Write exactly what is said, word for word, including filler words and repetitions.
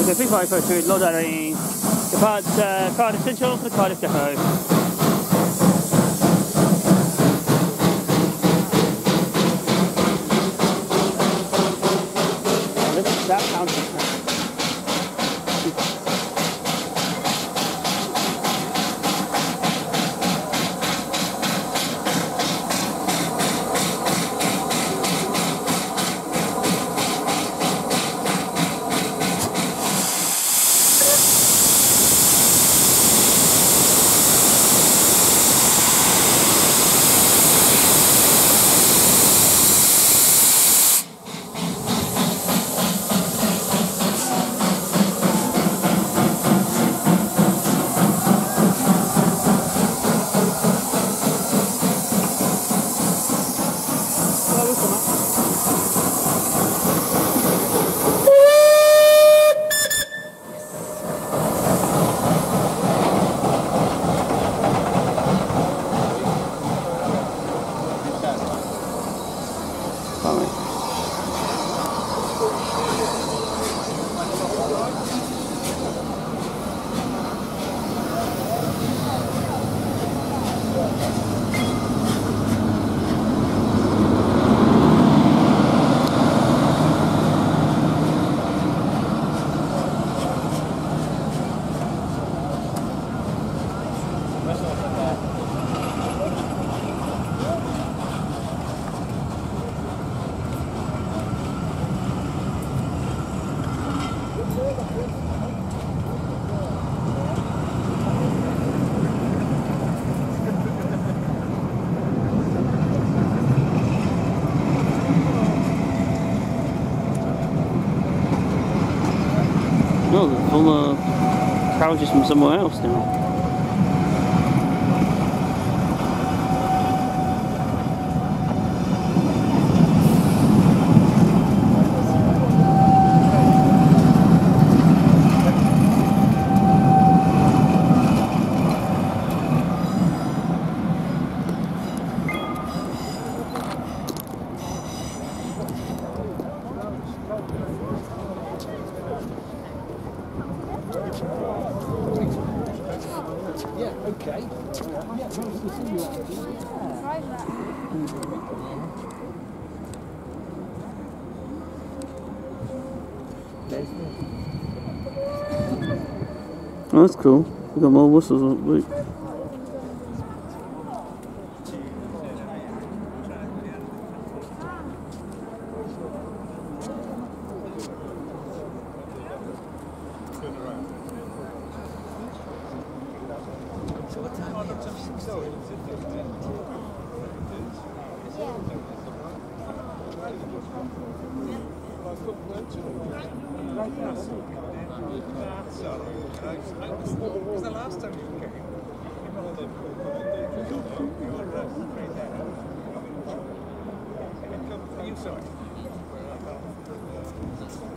Okay, three five four two, Lord Dowding. Departs uh, Cardiff Central for the Cardiff Depot. Look at that counter. No, the full uh, carriages from somewhere else now. Yeah, okay. Yeah, oh, that's cool. We've got more whistles on the loop. Was the last time you came? Are you sorry?